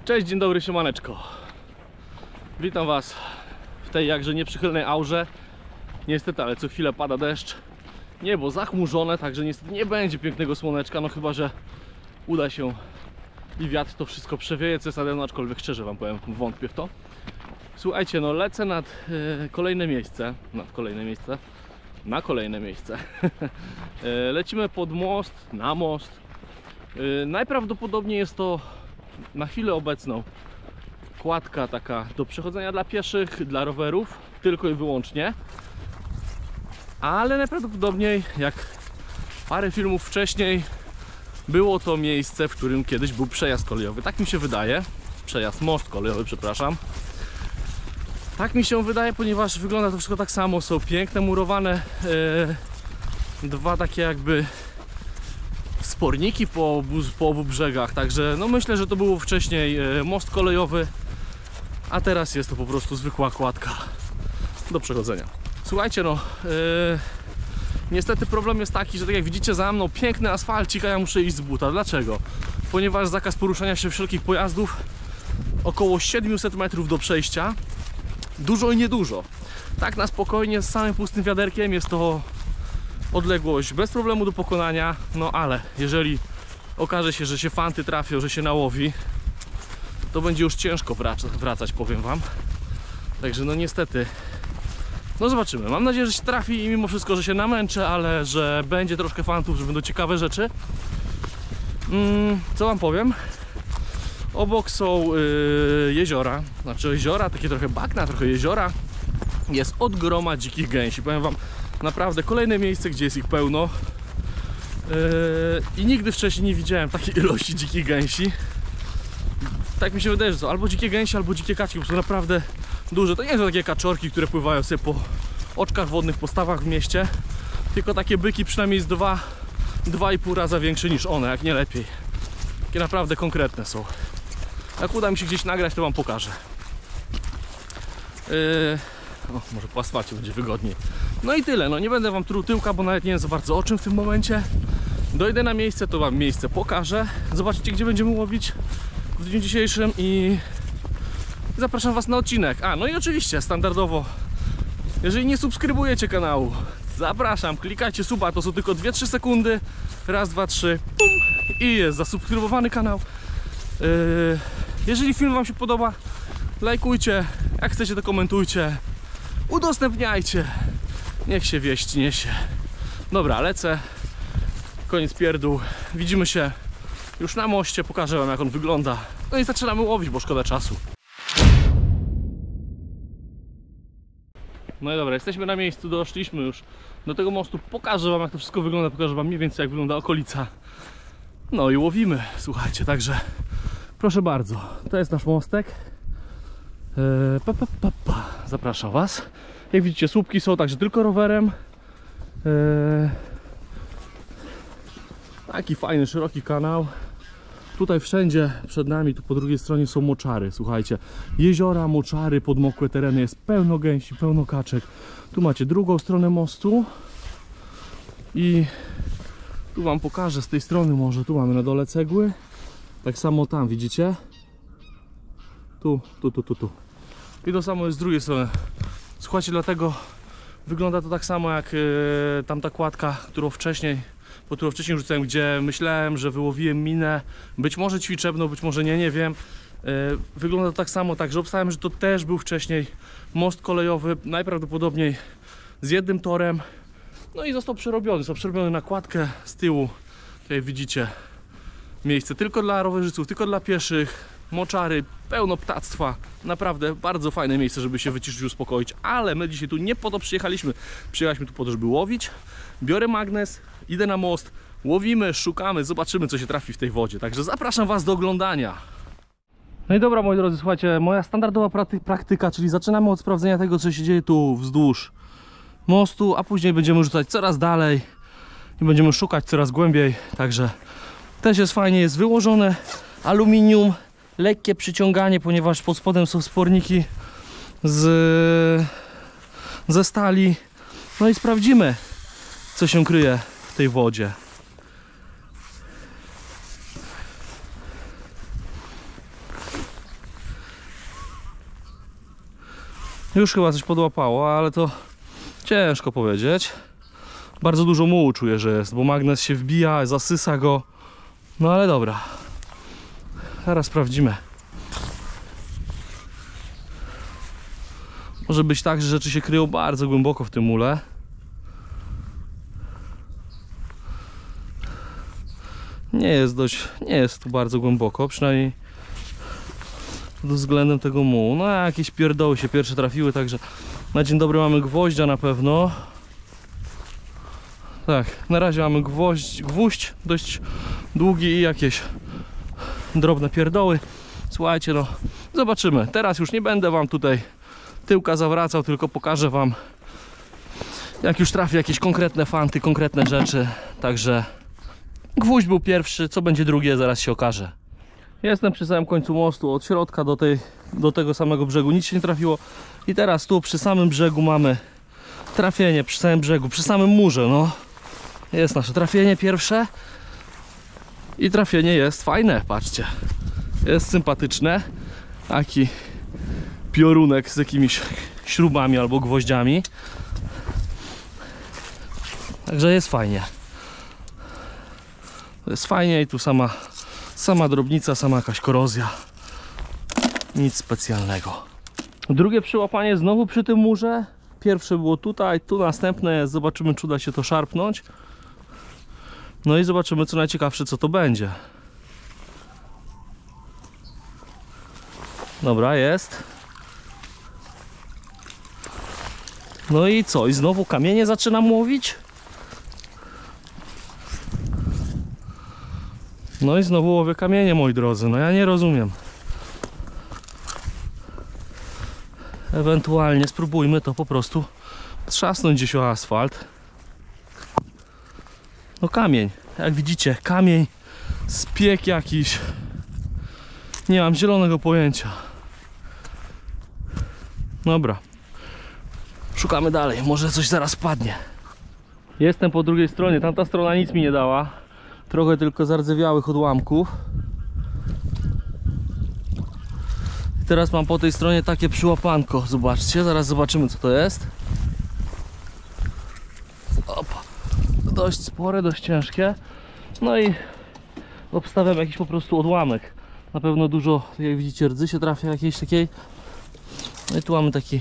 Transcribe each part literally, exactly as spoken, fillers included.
Cześć, dzień dobry, siemaneczko. Witam was w tej jakże nieprzychylnej aurze. Niestety, ale co chwilę pada deszcz. Niebo zachmurzone, także niestety nie będzie pięknego słoneczka. No chyba, że uda się i wiatr to wszystko przewieje, co jest nade mną, aczkolwiek szczerze wam powiem, wątpię w to. Słuchajcie, no lecę nad e, kolejne miejsce. Nad kolejne miejsce. Na kolejne miejsce. e, lecimy pod most, na most. e, Najprawdopodobniej jest to na chwilę obecną kładka taka do przechodzenia dla pieszych, dla rowerów, tylko i wyłącznie. Ale najprawdopodobniej, jak parę filmów wcześniej, było to miejsce, w którym kiedyś był przejazd kolejowy. Tak mi się wydaje. Przejazd, most kolejowy, przepraszam. Tak mi się wydaje, ponieważ wygląda to wszystko tak samo. Są piękne, murowane yy, dwa takie jakby sporniki po obu, po obu brzegach. Także no myślę, że to było wcześniej yy, most kolejowy, a teraz jest to po prostu zwykła kładka do przechodzenia. Słuchajcie, no yy, niestety problem jest taki, że tak jak widzicie za mną piękny asfalcik, a ja muszę iść z buta. Dlaczego? Ponieważ zakaz poruszania się wszelkich pojazdów, około siedemset metrów do przejścia. Dużo i niedużo. Tak na spokojnie z samym pustym wiaderkiem jest to odległość bez problemu do pokonania. No ale jeżeli okaże się, że się fanty trafią, że się nałowi, to będzie już ciężko wracać, powiem wam. Także no niestety, no zobaczymy. Mam nadzieję, że się trafi i mimo wszystko, że się namęczę, ale że będzie troszkę fantów, że będą ciekawe rzeczy. Hmm, co wam powiem? Obok są yy, jeziora, znaczy jeziora, takie trochę bagna, trochę jeziora. Jest od groma dzikich gęsi. Powiem wam, naprawdę kolejne miejsce, gdzie jest ich pełno. Yy, I nigdy wcześniej nie widziałem takiej ilości dzikich gęsi. Tak mi się wydaje, że są albo dzikie gęsi, albo dzikie kaczki, bo są naprawdę duże. To nie są takie kaczorki, które pływają sobie po oczkach wodnych, po stawach w mieście. Tylko takie byki przynajmniej z dwa, dwa i pół raza większe niż one, jak nie lepiej. Takie naprawdę konkretne są. Jak uda mi się gdzieś nagrać, to wam pokażę. Yy... O, może po asfalcie będzie wygodniej. No i tyle, no nie będę wam truł tyłka, bo nawet nie wiem za bardzo o czym w tym momencie. Dojdę na miejsce, to wam miejsce pokażę. Zobaczycie, gdzie będziemy łowić w dniu dzisiejszym i zapraszam was na odcinek. A, no i oczywiście, standardowo, jeżeli nie subskrybujecie kanału, zapraszam, klikajcie suba, to są tylko dwie trzy sekundy. Raz, dwa, trzy, pum, i jest zasubskrybowany kanał. Yy, jeżeli film wam się podoba, lajkujcie, jak chcecie to komentujcie, udostępniajcie, niech się wieść niesie. Dobra, lecę, koniec pierdół, widzimy się już na moście, pokażę wam jak on wygląda, no i zaczynamy łowić, bo szkoda czasu. No i dobra, jesteśmy na miejscu, doszliśmy już do tego mostu, pokażę wam jak to wszystko wygląda, pokażę wam mniej więcej jak wygląda okolica. No i łowimy, słuchajcie, także proszę bardzo, to jest nasz mostek. Eee, pa, pa, pa, pa. Zapraszam was. Jak widzicie, słupki są, także tylko rowerem. Eee, taki fajny, szeroki kanał. Tutaj wszędzie przed nami, tu po drugiej stronie są moczary, słuchajcie. Jeziora, moczary, podmokłe tereny, jest pełno gęsi, pełno kaczek. Tu macie drugą stronę mostu. I tu wam pokażę z tej strony może, tu mamy na dole cegły. Tak samo tam, widzicie? Tu, tu, tu, tu, tu. I to samo jest z drugiej strony. Słuchajcie, dlatego wygląda to tak samo jak yy, tamta kładka, którą wcześniej, po którą wcześniej rzucałem, gdzie myślałem, że wyłowiłem minę. Być może ćwiczebną, być może nie, nie wiem. Yy, wygląda to tak samo, także obstałem, że to też był wcześniej most kolejowy, najprawdopodobniej z jednym torem. No i został przerobiony, został przerobiony na kładkę z tyłu. Tutaj widzicie miejsce tylko dla rowerzystów, tylko dla pieszych, moczary, pełno ptactwa. Naprawdę bardzo fajne miejsce, żeby się wyciszyć, uspokoić. Ale my dzisiaj tu nie po to przyjechaliśmy. Przyjechaliśmy tu po to, żeby łowić. Biorę magnes, idę na most, łowimy, szukamy, zobaczymy co się trafi w tej wodzie. Także zapraszam was do oglądania. No i dobra, moi drodzy, słuchajcie, moja standardowa praktyka, czyli zaczynamy od sprawdzenia tego, co się dzieje tu wzdłuż mostu, a później będziemy rzucać coraz dalej i będziemy szukać coraz głębiej. Także też jest fajnie, jest wyłożone aluminium, lekkie przyciąganie, ponieważ pod spodem są sporniki z, ze stali. No i sprawdzimy, co się kryje w tej wodzie. Już chyba coś podłapało, ale to ciężko powiedzieć. Bardzo dużo mułu czuję, że jest, bo magnes się wbija, zasysa go. No ale dobra. Zaraz sprawdzimy. Może być tak, że rzeczy się kryją bardzo głęboko w tym mule. Nie jest dość, nie jest tu bardzo głęboko, przynajmniej pod względem tego mułu. No jakieś pierdoły się pierwsze trafiły, także na dzień dobry mamy gwoździa na pewno. Tak, na razie mamy gwoźdź, gwóźdź dość długi i jakieś drobne pierdoły. Słuchajcie, no zobaczymy. Teraz już nie będę wam tutaj tyłka zawracał, tylko pokażę wam, jak już trafię jakieś konkretne fanty, konkretne rzeczy. Także gwóźdź był pierwszy, co będzie drugie, zaraz się okaże. Jestem przy samym końcu mostu, od środka do, tej, do tego samego brzegu nic się nie trafiło. I teraz tu przy samym brzegu mamy trafienie, przy samym brzegu, przy samym murze, no. Jest nasze trafienie pierwsze. I trafienie jest fajne, patrzcie. Jest sympatyczne. Taki piorunek z jakimiś śrubami albo gwoździami. Także jest fajnie. Jest fajnie i tu sama, sama drobnica, sama jakaś korozja. Nic specjalnego. Drugie przyłapanie znowu przy tym murze. Pierwsze było tutaj, tu następne jest. Zobaczymy, czy uda się to szarpnąć. No i zobaczymy, co najciekawsze, co to będzie. Dobra, jest. No i co? I znowu kamienie zaczynam łowić? No i znowu łowię kamienie, moi drodzy. No ja nie rozumiem. Ewentualnie spróbujmy to po prostu trzasnąć gdzieś o asfalt. No kamień, jak widzicie, kamień, spiek jakiś. Nie mam zielonego pojęcia. Dobra. Szukamy dalej, może coś zaraz padnie. Jestem po drugiej stronie, tamta strona nic mi nie dała. Trochę tylko zardzewiałych odłamków. I teraz mam po tej stronie takie przyłapanko. Zobaczcie, zaraz zobaczymy, co to jest. Opa. Dość spore, dość ciężkie. No i obstawiam jakiś po prostu odłamek. Na pewno dużo, jak widzicie, rdzy się trafia jakiejś takiej. No i tu mamy taki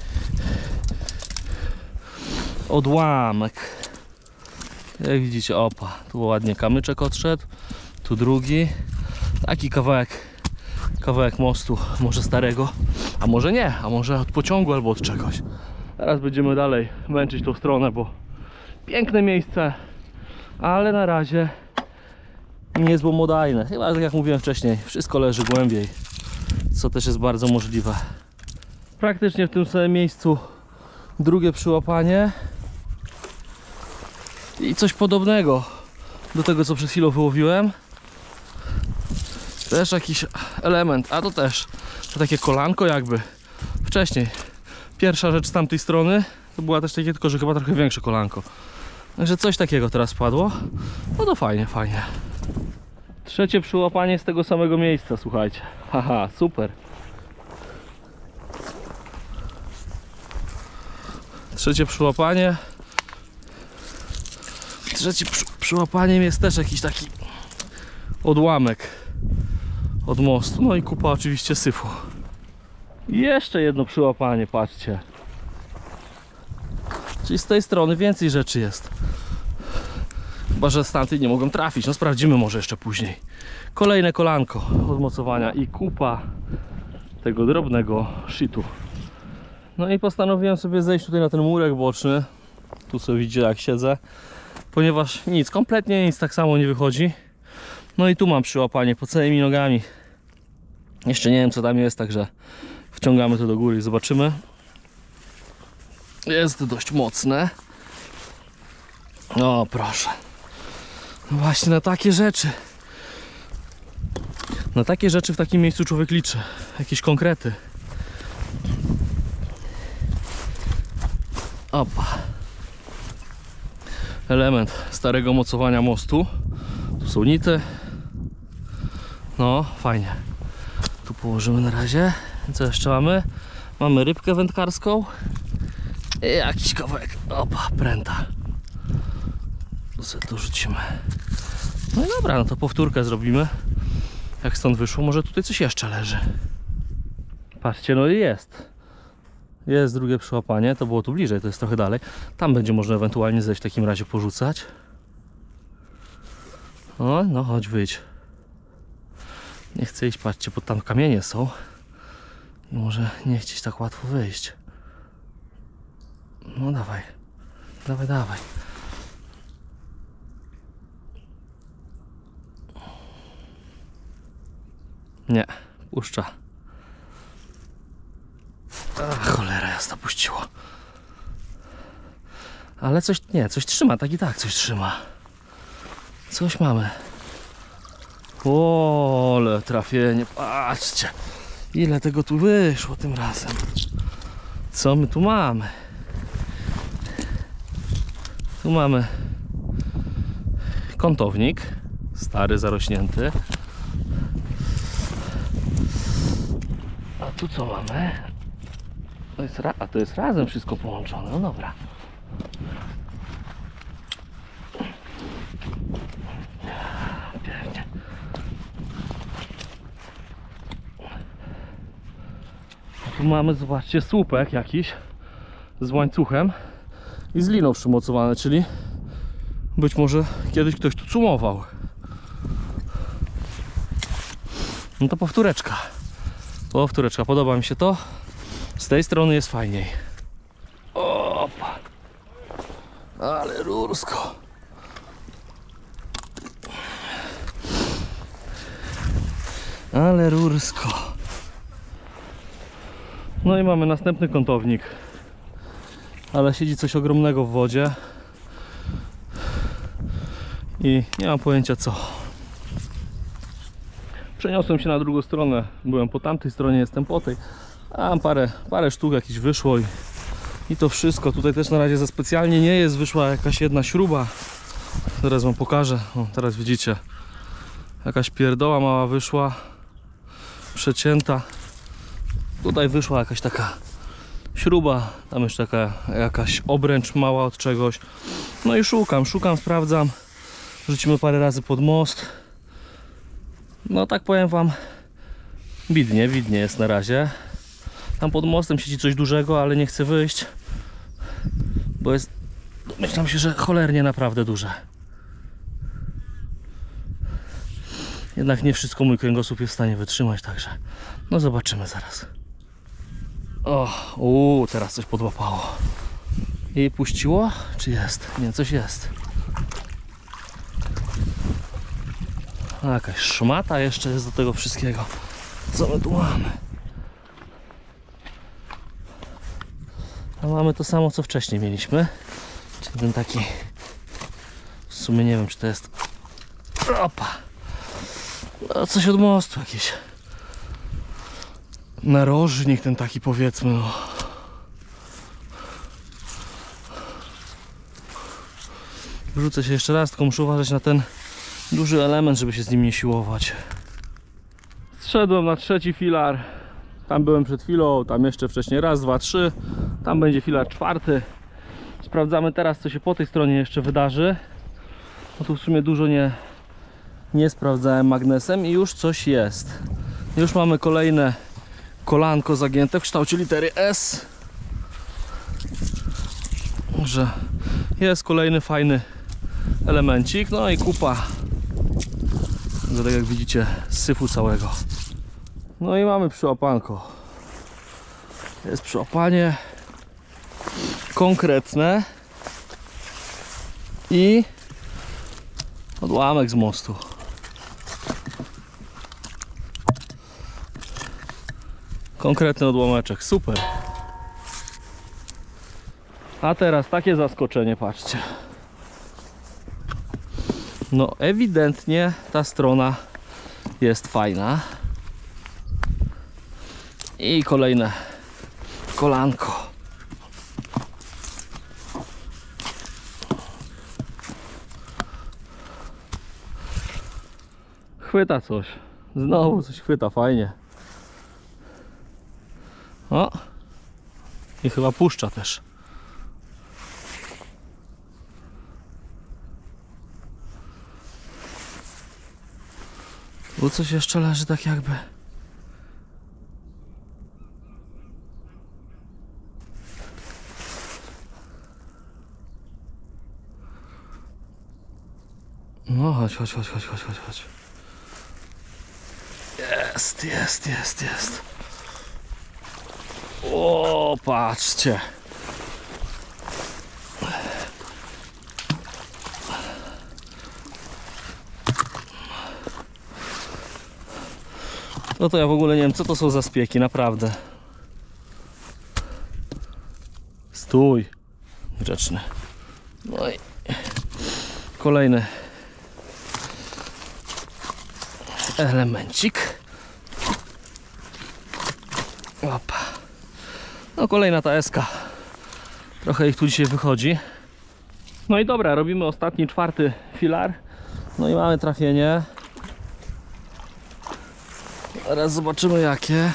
odłamek. Jak widzicie, opa, tu ładnie kamyczek odszedł, tu drugi, taki kawałek, kawałek mostu, może starego, a może nie, a może od pociągu albo od czegoś. Teraz będziemy dalej męczyć tą stronę, bo piękne miejsce, ale na razie niezłomodajne. Chyba, tak jak mówiłem wcześniej, wszystko leży głębiej, co też jest bardzo możliwe. Praktycznie w tym samym miejscu drugie przyłapanie. I coś podobnego do tego, co przed chwilą wyłowiłem. Też jakiś element, a to też to takie kolanko jakby. Wcześniej pierwsza rzecz z tamtej strony to była też takie, tylko że chyba trochę większe kolanko. Także coś takiego teraz padło. No to fajnie, fajnie. Trzecie przyłapanie z tego samego miejsca, słuchajcie. Haha, super. Trzecie przyłapanie. Trzecim przy, przyłapaniem jest też jakiś taki odłamek od mostu. No i kupa oczywiście syfu. I jeszcze jedno przyłapanie, patrzcie. Czyli z tej strony więcej rzeczy jest. Chyba że z tamtej nie mogłem trafić. No sprawdzimy może jeszcze później. Kolejne kolanko od mocowania i kupa tego drobnego shitu. No i postanowiłem sobie zejść tutaj na ten murek boczny. Tu sobie widzicie, jak siedzę. Ponieważ nic, kompletnie nic tak samo nie wychodzi. No i tu mam przyłapanie pod całymi nogami. Jeszcze nie wiem, co tam jest, także wciągamy to do góry i zobaczymy. Jest dość mocne. O, proszę. No właśnie na takie rzeczy. Na takie rzeczy w takim miejscu człowiek liczy. Jakieś konkrety. Opa. Element starego mocowania mostu. Tu są nity. No, fajnie. Tu położymy na razie. Co jeszcze mamy? Mamy rybkę wędkarską i jakiś kawałek, opa, pręta. To sobie to rzucimy. No i dobra, no to powtórkę zrobimy. Jak stąd wyszło, może tutaj coś jeszcze leży. Patrzcie, no i jest. Jest drugie przyłapanie, to było tu bliżej, to jest trochę dalej. Tam będzie można ewentualnie zejść, w takim razie porzucać. O, no chodź, wyjdź. Nie chcę iść, patrzcie, bo tam kamienie są. I może nie chcieć tak łatwo wyjść. No dawaj. Dawaj, dawaj. Nie, puszcza. A, cholera jasna, puściło. Ale coś, nie, coś trzyma, tak i tak coś trzyma. Coś mamy. O, ale trafienie, patrzcie. Ile tego tu wyszło tym razem. Co my tu mamy? Tu mamy kątownik. Stary, zarośnięty. A tu co mamy? To jest ra A to jest razem wszystko połączone. No dobra. Pięknie. Tu mamy, zobaczcie, słupek jakiś z łańcuchem i z liną przymocowane, czyli być może kiedyś ktoś tu cumował. No to powtóreczka. Powtóreczka, podoba mi się to. Z tej strony jest fajniej. Opa. Ale rursko. Ale rursko. No i mamy następny kątownik. Ale siedzi coś ogromnego w wodzie. I nie mam pojęcia co. Przeniosłem się na drugą stronę. Byłem po tamtej stronie, jestem po tej. A mam parę, parę sztuk jakiś wyszło i, i to wszystko. Tutaj też na razie za specjalnie nie jest. Wyszła jakaś jedna śruba. Teraz wam pokażę. O, teraz widzicie. Jakaś pierdoła mała wyszła. Przecięta. Tutaj wyszła jakaś taka śruba. Tam jeszcze taka jakaś obręcz mała od czegoś. No i szukam, szukam, sprawdzam. Rzucimy parę razy pod most. No tak powiem wam, widnie, widnie jest na razie. Tam pod mostem siedzi coś dużego, ale nie chcę wyjść, bo jest, myślę się, że cholernie naprawdę duże. Jednak nie wszystko mój kręgosłup jest w stanie wytrzymać, także no zobaczymy zaraz. O, uu, teraz coś podłapało. I puściło? Czy jest? Nie, coś jest. A, jakaś szmata jeszcze jest do tego wszystkiego. Co my tu mamy? A mamy to samo co wcześniej mieliśmy. Czyli ten taki, w sumie nie wiem czy to jest, opa, no, coś od mostu jakiś narożnik ten taki, powiedzmy, no. Wrzucę się jeszcze raz, tylko muszę uważać na ten duży element, żeby się z nim nie siłować. Zszedłem na trzeci filar. Tam byłem przed chwilą, tam jeszcze wcześniej raz, dwa, trzy. Tam będzie filar czwarty. Sprawdzamy teraz, co się po tej stronie jeszcze wydarzy. No tu w sumie dużo nie, nie sprawdzałem magnesem i już coś jest. Już mamy kolejne kolanko zagięte w kształcie litery S. Że jest kolejny fajny elemencik. No i kupa, tak jak widzicie, syfu całego. No i mamy przyłapanko. Jest przyłapanie konkretne i odłamek z mostu. Konkretny odłameczek, super. A teraz takie zaskoczenie, patrzcie. No ewidentnie ta strona jest fajna. I kolejne kolanko. Chwyta coś. Znowu coś chwyta, fajnie. O, I chyba puszcza też. Tu coś jeszcze leży tak jakby. No chodź, chodź, chodź, chodź, chodź, chodź, chodź. Jest, jest, jest, jest. O, patrzcie. No to ja w ogóle nie wiem, co to są za spieki, naprawdę. Stój. Grzeczny. No i kolejny elemencik. Opa. No kolejna ta eska. Trochę ich tu dzisiaj wychodzi. No i dobra, robimy ostatni, czwarty filar. No i mamy trafienie. Teraz zobaczymy jakie.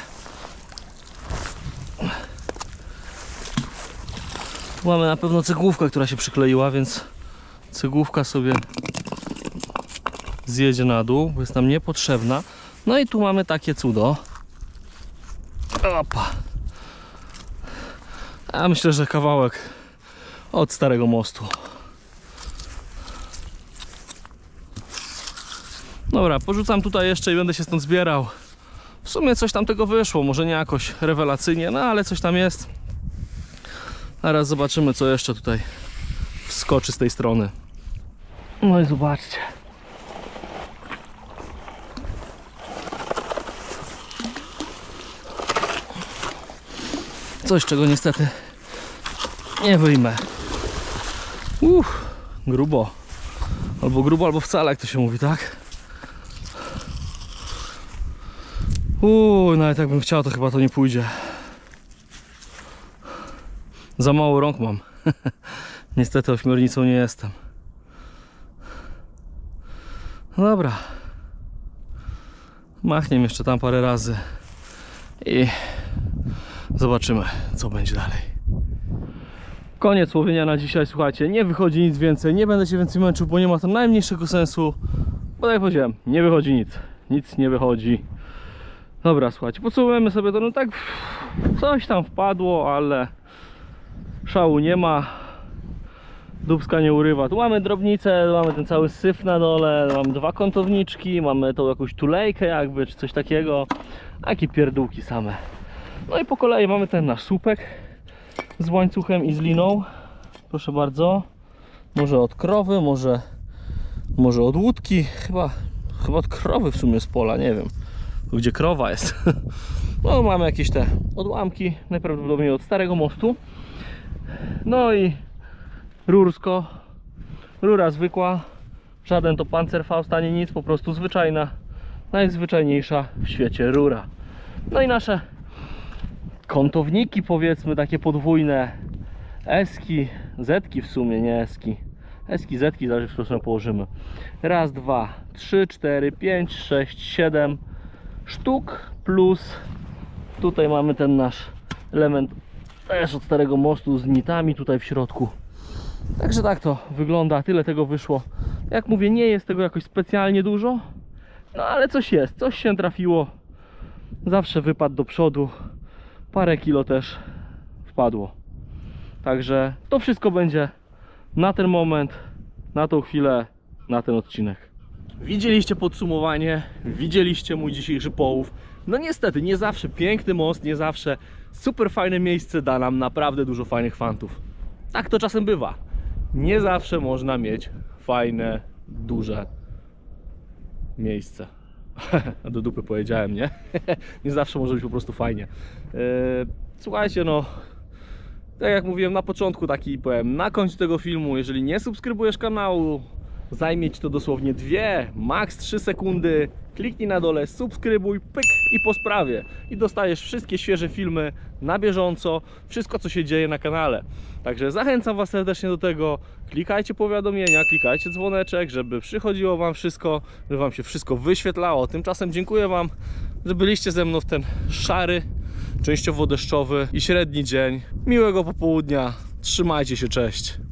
Tu mamy na pewno cegłówkę, która się przykleiła, więc cegłówka sobie zjedzie na dół, bo jest nam niepotrzebna. No i tu mamy takie cudo. Opa. A myślę, że kawałek od starego mostu. Dobra, porzucam tutaj jeszcze i będę się stąd zbierał. W sumie coś tam tego wyszło, może nie jakoś rewelacyjnie, no ale coś tam jest. Zaraz zobaczymy, co jeszcze tutaj wskoczy z tej strony. No i zobaczcie. Coś, czego niestety nie wyjmę. Uff, grubo. Albo grubo, albo wcale, jak to się mówi, tak? Uuu, nawet jakbym chciał, to chyba to nie pójdzie. Za mało rąk mam. Niestety ośmiornicą nie jestem. No dobra. Machniem jeszcze tam parę razy i zobaczymy, co będzie dalej. Koniec łowienia na dzisiaj, słuchajcie. Nie wychodzi nic więcej, nie będę się więcej męczył, bo nie ma to najmniejszego sensu. Bo tak jak powiedziałem, nie wychodzi nic. Nic nie wychodzi. Dobra, słuchajcie, podsumujemy sobie to, no tak coś tam wpadło, ale szału nie ma. Dubska nie urywa. Tu mamy drobnicę, mamy ten cały syf na dole, mamy dwa kątowniczki, mamy tą jakąś tulejkę jakby, czy coś takiego. Takie pierdółki same. No i po kolei mamy ten nasz słupek z łańcuchem i z liną. Proszę bardzo. Może od krowy, może, może od łódki. Chyba, chyba od krowy w sumie z pola, nie wiem. Gdzie krowa jest. No mamy jakieś te odłamki, najprawdopodobniej od starego mostu. No i rursko. Rura zwykła. Żaden to Panzerfaust ani nic, po prostu zwyczajna, najzwyczajniejsza w świecie rura. No i nasze kątowniki, powiedzmy takie podwójne. Eski, zetki w sumie, nie eski. Eski, zetki, zależy w którą stronę położymy. Raz, dwa, trzy, cztery, pięć, sześć, siedem sztuk, plus tutaj mamy ten nasz element też od starego mostu z nitami tutaj w środku. Także tak to wygląda, tyle tego wyszło. Jak mówię, nie jest tego jakoś specjalnie dużo, no ale coś jest, coś się trafiło. Zawsze wypadł do przodu, parę kilo też wpadło. Także to wszystko będzie na ten moment, na tą chwilę, na ten odcinek. Widzieliście podsumowanie, widzieliście mój dzisiejszy połów. No niestety, nie zawsze piękny most, nie zawsze super fajne miejsce da nam naprawdę dużo fajnych fantów. Tak to czasem bywa. Nie zawsze można mieć fajne, duże miejsce. Do dupy powiedziałem, nie? Nie zawsze może być po prostu fajnie. Słuchajcie, no tak jak mówiłem na początku, taki powiem na końcu tego filmu, jeżeli nie subskrybujesz kanału, zajmie ci to dosłownie dwie, maks trzy sekundy. Kliknij na dole, subskrybuj, pyk i po sprawie. I dostajesz wszystkie świeże filmy na bieżąco, wszystko co się dzieje na kanale. Także zachęcam was serdecznie do tego. Klikajcie powiadomienia, klikajcie dzwoneczek, żeby przychodziło wam wszystko, żeby wam się wszystko wyświetlało. Tymczasem dziękuję wam, że byliście ze mną w ten szary częściowo deszczowy i średni dzień. Miłego popołudnia, trzymajcie się, cześć.